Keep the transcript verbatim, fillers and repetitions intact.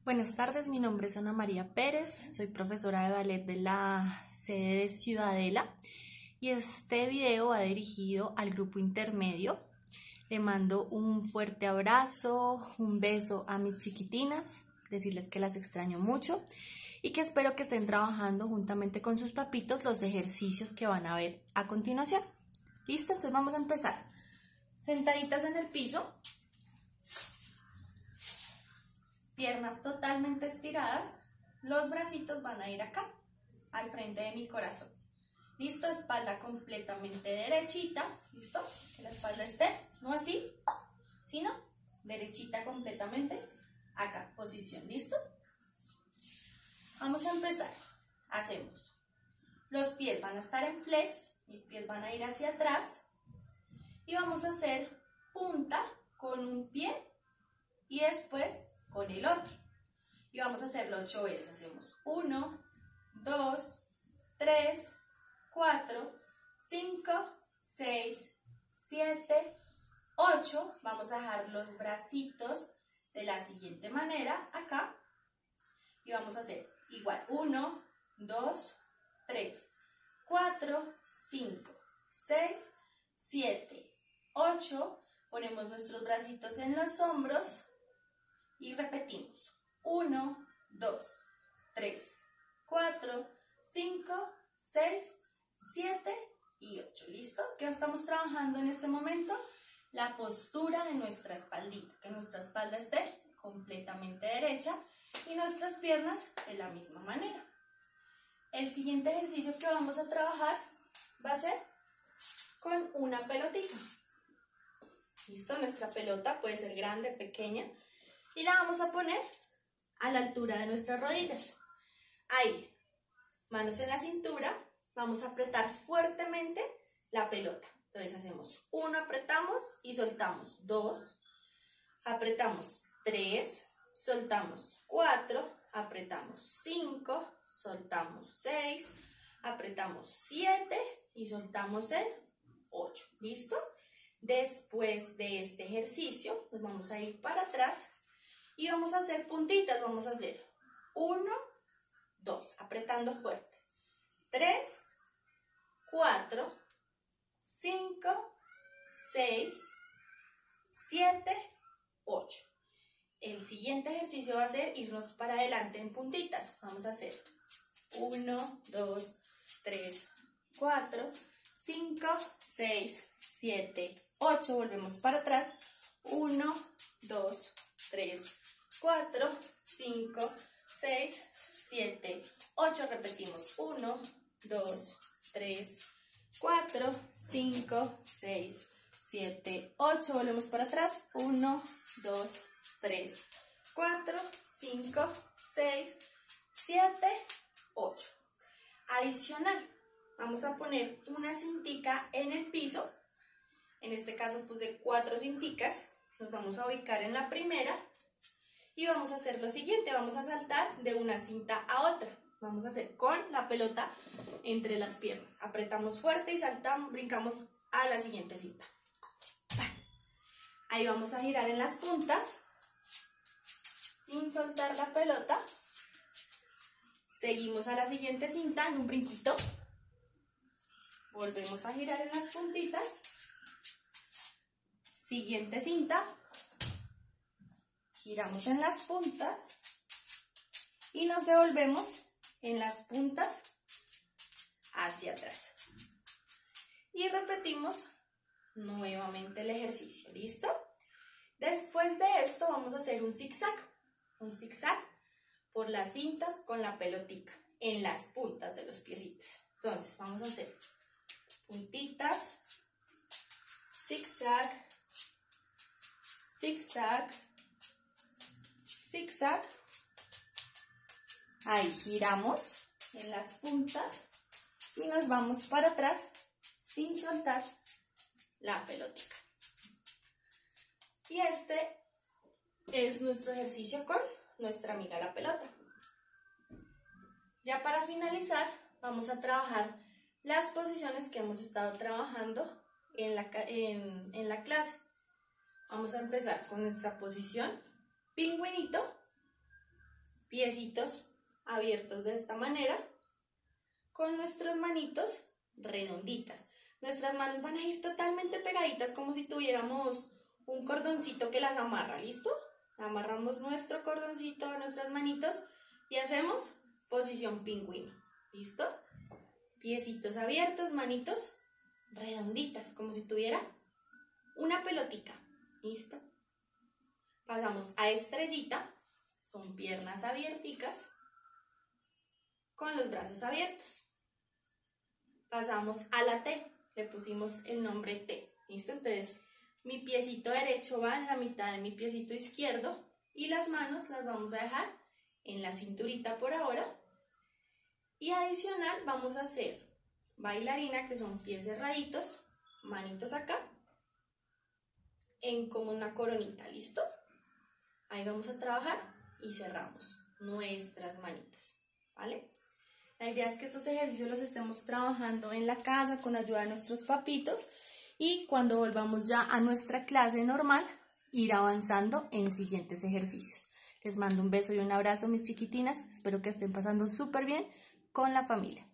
Buenas tardes, mi nombre es Ana María Pérez, soy profesora de ballet de la sede de Ciudadela y este video va dirigido al grupo intermedio. Le mando un fuerte abrazo, un beso a mis chiquitinas, decirles que las extraño mucho y que espero que estén trabajando juntamente con sus papitos los ejercicios que van a ver a continuación. ¿Listo? Entonces vamos a empezar. Sentaditas en el piso. Piernas totalmente estiradas, los bracitos van a ir acá, al frente de mi corazón. ¿Listo? Espalda completamente derechita, ¿listo? Que la espalda esté, no así, sino derechita completamente, acá, posición, ¿listo? Vamos a empezar. Hacemos, los pies van a estar en flex, mis pies van a ir hacia atrás y vamos a hacer punta con un pie y después con el otro. Y vamos a hacerlo ocho veces. Hacemos uno, dos, tres, cuatro, cinco, seis, siete, ocho. Vamos a dejar los bracitos de la siguiente manera acá. Y vamos a hacer igual. uno, dos, tres, cuatro, cinco, seis, siete, ocho. Ponemos nuestros bracitos en los hombros. Y repetimos, uno, dos, tres, cuatro, cinco, seis, siete y ocho. ¿Listo? ¿Qué estamos trabajando en este momento? La postura de nuestra espaldita, que nuestra espalda esté completamente derecha y nuestras piernas de la misma manera. El siguiente ejercicio que vamos a trabajar va a ser con una pelotita. ¿Listo? Nuestra pelota puede ser grande, pequeña. Y la vamos a poner a la altura de nuestras rodillas. Ahí, manos en la cintura, vamos a apretar fuertemente la pelota. Entonces hacemos uno, apretamos y soltamos. Dos, apretamos tres, soltamos cuatro, apretamos cinco, soltamos seis, apretamos siete y soltamos el ocho. ¿Listo? Después de este ejercicio, nos vamos a ir para atrás. Y vamos a hacer puntitas, vamos a hacer uno, dos, apretando fuerte, tres, cuatro, cinco, seis, siete, ocho. El siguiente ejercicio va a ser irnos para adelante en puntitas. Vamos a hacer uno, dos, tres, cuatro, cinco, seis, siete, ocho. Volvemos para atrás, uno, dos, tres, cuatro, cinco, seis, siete, ocho. Repetimos uno, dos, tres, cuatro, cinco, seis, siete, ocho. Volvemos para atrás. uno, dos, tres, cuatro, cinco, seis, siete, ocho. Adicional, vamos a poner una cintica en el piso. En este caso puse cuatro cinticas. Nos vamos a ubicar en la primera. Y vamos a hacer lo siguiente, vamos a saltar de una cinta a otra. Vamos a hacer con la pelota entre las piernas. Apretamos fuerte y saltamos, brincamos a la siguiente cinta. Ahí vamos a girar en las puntas, sin soltar la pelota. Seguimos a la siguiente cinta en un brinquito. Volvemos a girar en las puntitas. Siguiente cinta. Giramos en las puntas y nos devolvemos en las puntas hacia atrás. Y repetimos nuevamente el ejercicio, ¿listo? Después de esto vamos a hacer un zigzag, un zigzag por las cintas con la pelotica en las puntas de los piecitos. Entonces vamos a hacer puntitas, zigzag, zigzag, zigzag. Ahí giramos en las puntas y nos vamos para atrás sin soltar la pelotita. Y este es nuestro ejercicio con nuestra amiga la pelota. Ya para finalizar vamos a trabajar las posiciones que hemos estado trabajando en la, en, en la clase. Vamos a empezar con nuestra posición pingüinito. piecitos abiertos de esta manera, con nuestras manitos redonditas. Nuestras manos van a ir totalmente pegaditas como si tuviéramos un cordoncito que las amarra, ¿listo? Amarramos nuestro cordoncito a nuestras manitos y hacemos posición pingüino, ¿listo? Piecitos abiertos, manitos redonditas, como si tuviera una pelotica, ¿listo? Pasamos a estrellita, son piernas abierticas, con los brazos abiertos. Pasamos a la T, le pusimos el nombre T, ¿listo? Entonces, mi piecito derecho va en la mitad de mi piecito izquierdo y las manos las vamos a dejar en la cinturita por ahora. Y adicional vamos a hacer bailarina, que son pies cerraditos, manitos acá, en como una coronita, ¿listo? Ahí vamos a trabajar y cerramos nuestras manitos, ¿vale? La idea es que estos ejercicios los estemos trabajando en la casa con ayuda de nuestros papitos y cuando volvamos ya a nuestra clase normal, ir avanzando en siguientes ejercicios. Les mando un beso y un abrazo, mis chiquitinas. Espero que estén pasando súper bien con la familia.